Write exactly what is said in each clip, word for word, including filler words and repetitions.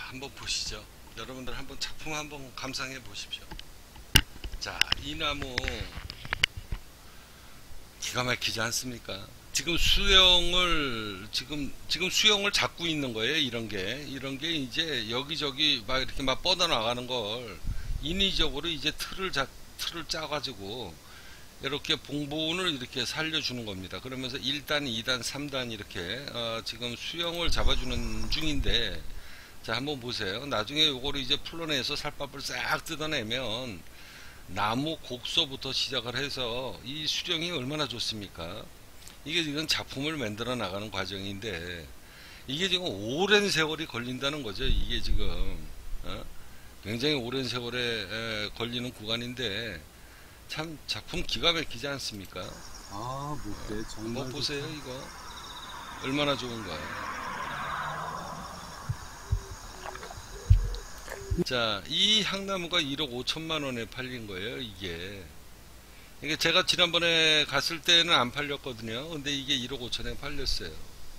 한번 보시죠. 여러분들 한번 작품 한번 감상해 보십시오. 자, 이 나무 기가 막히지 않습니까? 지금 수영을 지금 지금 수영을 잡고 있는 거예요. 이런 게 이런 게 이제 여기저기 막 이렇게 막 뻗어 나가는 걸 인위적으로 이제 틀을 자, 틀을 짜가지고 이렇게 봉본을 이렇게 살려주는 겁니다. 그러면서 일 단, 이 단, 삼 단 이렇게 어, 지금 수영을 잡아주는 중인데, 자 한번 보세요. 나중에 요거를 이제 풀러내서 살밥을 싹 뜯어내면 나무 곡소부터 시작을 해서 이 수령이 얼마나 좋습니까? 이게 지금 작품을 만들어 나가는 과정인데, 이게 지금 오랜 세월이 걸린다는 거죠. 이게 지금 어? 굉장히 오랜 세월에 에, 걸리는 구간인데 참 작품 기가 막히지 않습니까? 아, 못돼. 정말. 한번 보세요. 이거 얼마나 좋은가. 자, 이 향나무가 일억 오천만 원에 팔린 거예요. 이게 이게 제가 지난번에 갔을 때는 안 팔렸거든요. 근데 이게 일억 오천에 팔렸어요.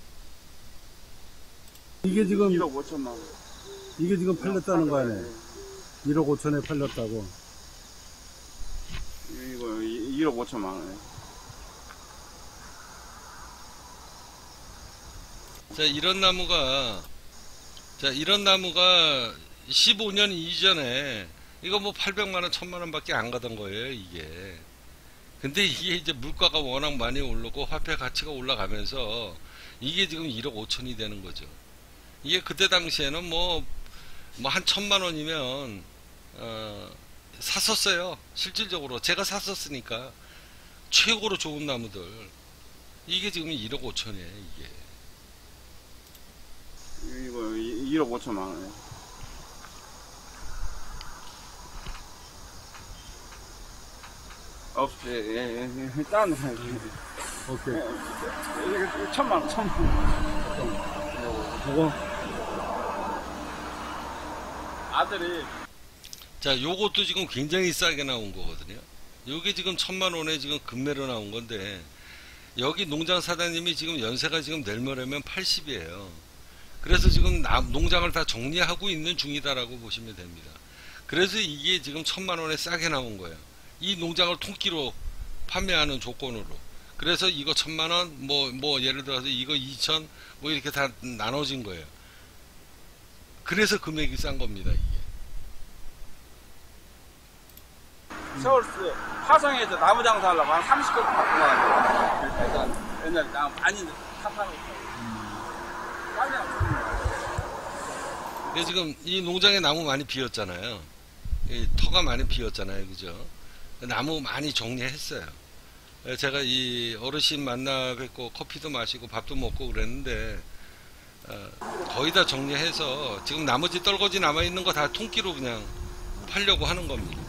이게 지금 일억 오천만 원. 이게 지금 팔렸다는 거 아니에요? 일억 오천에 팔렸다고. 이거 일억 오천만 원. 자, 이런 나무가 자 이런 나무가 십오 년 이전에 이거 뭐 팔백만 원, 천만 원 밖에 안 가던 거예요, 이게. 근데 이게 이제 물가가 워낙 많이 오르고 화폐 가치가 올라가면서 이게 지금 일억 오천이 되는 거죠. 이게 그때 당시에는 뭐, 뭐 한 천만 원이면, 어, 샀었어요. 실질적으로. 제가 샀었으니까. 최고로 좋은 나무들. 이게 지금 일억 오천이에요, 이게. 이거 일억 오천만 원. 없지. 예, 예, 예. 일단 오케이. 이게 천만 원, 천만 원. 저거 아들이 자, 요것도 지금 굉장히 싸게 나온 거거든요. 요게 지금 천만 원에 지금 금매로 나온 건데, 여기 농장 사장님이 지금 연세가 지금 내일모레면 팔십이에요. 그래서 지금 농장을 다 정리하고 있는 중이다라고 보시면 됩니다. 그래서 이게 지금 천만 원에 싸게 나온 거예요. 이 농장을 통기로 판매하는 조건으로. 그래서 이거 천만 원, 뭐, 뭐, 예를 들어서 이거 이천, 뭐 이렇게 다 나눠진 거예요. 그래서 금액이 싼 겁니다, 이게. 서울시 화성에서 나무 장사하려고 한 삼십 건 갖고 나왔는데, 그러니까 옛날에 나무 많이 탑하고 빨리 그래서 지금 이 농장에 나무 많이 비었잖아요. 이 터가 많이 비었잖아요, 그죠? 나무 많이 정리했어요. 제가 이 어르신 만나 뵙고 커피도 마시고 밥도 먹고 그랬는데, 어, 거의 다 정리해서 지금 나머지 떨거지 남아있는 거 다 통기로 그냥 팔려고 하는 겁니다.